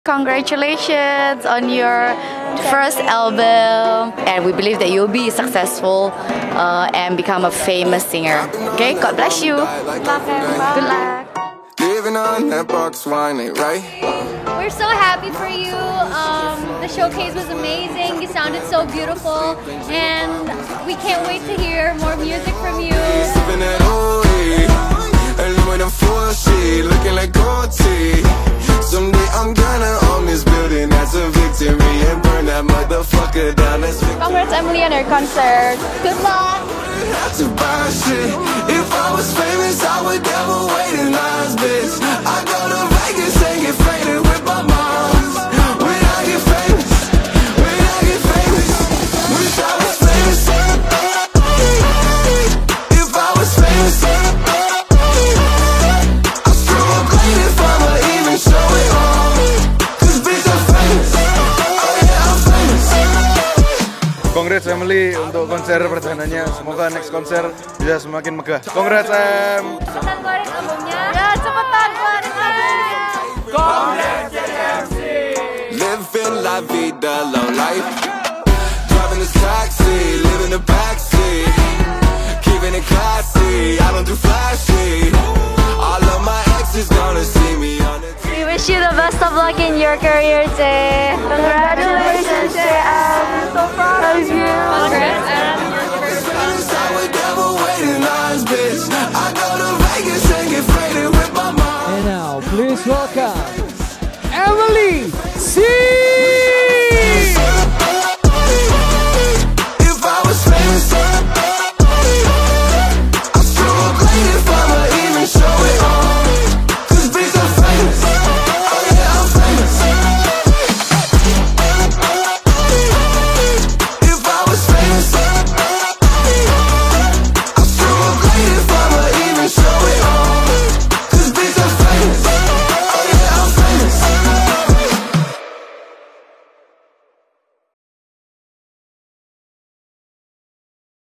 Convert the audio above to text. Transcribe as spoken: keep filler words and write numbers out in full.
Congratulations on your first album, and we believe that you'll be successful uh, and become a famous singer. Okay, God bless you. Good luck. Living on that box wine ain't right. We're so happy for you. Um, the showcase was amazing. You sounded so beautiful, and we can't wait to hear more music from you. Looking like gold teeth. Someday I'm gonna own this building, that's a victory, and burn that motherfucker down. Congrats, Emily, on her concert. Good luck. To buy shit. If I was famous, I would never wait in lines, bitch. I go to Vegas and get faded with my moms. When I get famous, when I get famous, wish I was famous. If I was famous, I'll screw up late if I'ma even show it all. Cause bitch, I'm famous. Oh yeah, I'm famous. Congrats Emily untuk konser perdananya. Semoga next konser bisa semakin megah. Congrats Em. Cepetan keluarin albumnya. Ya, cepetan keluarin albumnya. Congrats M C. Living la vida low life. Driving this taxi, living the backseat. Keeping it classy, I don't do flashy. All of my exes gonna see me on the T V. We wish you the best of luck in your career, Jay. Congratulations, Jay. I'm so proud of you. Congrats, Em.